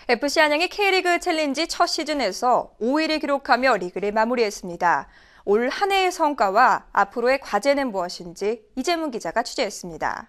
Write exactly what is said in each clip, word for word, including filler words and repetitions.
에프씨 안양이 K리그 챌린지 첫 시즌에서 오 위를 기록하며 리그를 마무리했습니다. 올 한 해의 성과와 앞으로의 과제는 무엇인지 이재문 기자가 취재했습니다.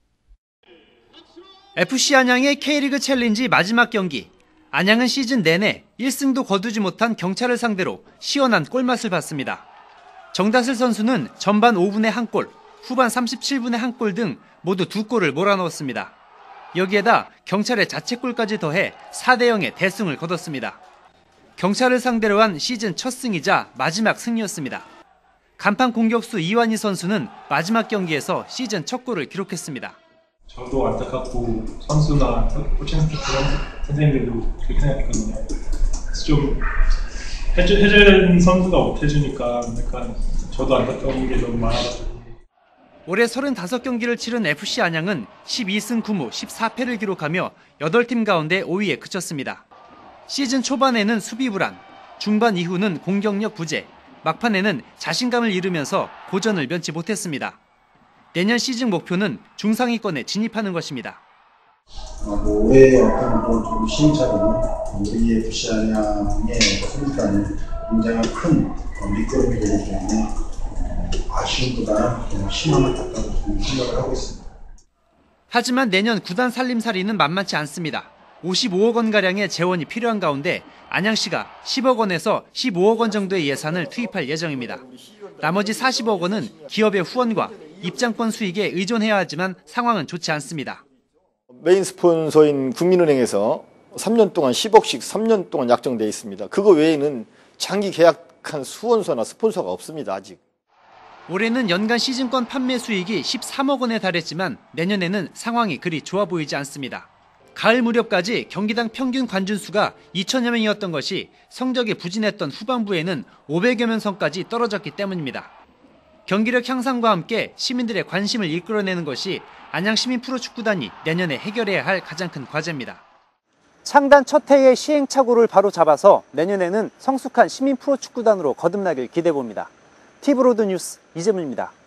에프씨 안양의 K리그 챌린지 마지막 경기. 안양은 시즌 내내 일 승도 거두지 못한 경찰을 상대로 시원한 골맛을 봤습니다. 정다슬 선수는 전반 오 분에 한 골, 후반 삼십칠 분에 한 골 등 모두 두 골을 몰아넣었습니다. 여기에다 경찰의 자책골까지 더해 사 대 영의 대승을 거뒀습니다. 경찰을 상대로 한 시즌 첫 승이자 마지막 승리였습니다. 간판 공격수 이완희 선수는 마지막 경기에서 시즌 첫 골을 기록했습니다. 저도 안타깝고 선수나 코칭 스태프 선생님들도 그렇게 생각했거든요. 그래서 좀 해준, 해준 선수가 못 해주니까 약간 저도 안타까운 게 너무 많아가지고. 올해 서른다섯 경기를 치른 에프씨 안양은 십이 승 구 무 십사 패를 기록하며 여덟 팀 가운데 오 위에 그쳤습니다. 시즌 초반에는 수비 불안, 중반 이후는 공격력 부재, 막판에는 자신감을 잃으면서 고전을 면치 못했습니다. 내년 시즌 목표는 중상위권에 진입하는 것입니다. 어, 뭐 올해의 어떤 좀 시행착오는 우리 에프씨 안양의 승리까지 굉장히 큰 밑거름이 되기 때문에 아쉬움보다는 희망을 갖다고 생각을 하고 있습니다. 하지만 내년 구단 살림살이는 만만치 않습니다. 오십오억 원가량의 재원이 필요한 가운데 안양시가 십억 원에서 십오억 원 정도의 예산을 투입할 예정입니다. 나머지 사십억 원은 기업의 후원과 입장권 수익에 의존해야 하지만 상황은 좋지 않습니다. 메인 스폰서인 국민은행에서 삼 년 동안 십억씩 삼 년 동안 약정돼 있습니다. 그거 외에는 장기 계약한 후원서나 스폰서가 없습니다, 아직. 올해는 연간 시즌권 판매 수익이 십삼억 원에 달했지만 내년에는 상황이 그리 좋아 보이지 않습니다. 가을 무렵까지 경기당 평균 관중 수가 이천여 명이었던 것이 성적이 부진했던 후반부에는 오백여 명 선까지 떨어졌기 때문입니다. 경기력 향상과 함께 시민들의 관심을 이끌어내는 것이 안양 시민 프로축구단이 내년에 해결해야 할 가장 큰 과제입니다. 창단 첫 해의 시행착오를 바로 잡아서 내년에는 성숙한 시민 프로축구단으로 거듭나길 기대해봅니다. 티브로드 뉴스 이재문입니다.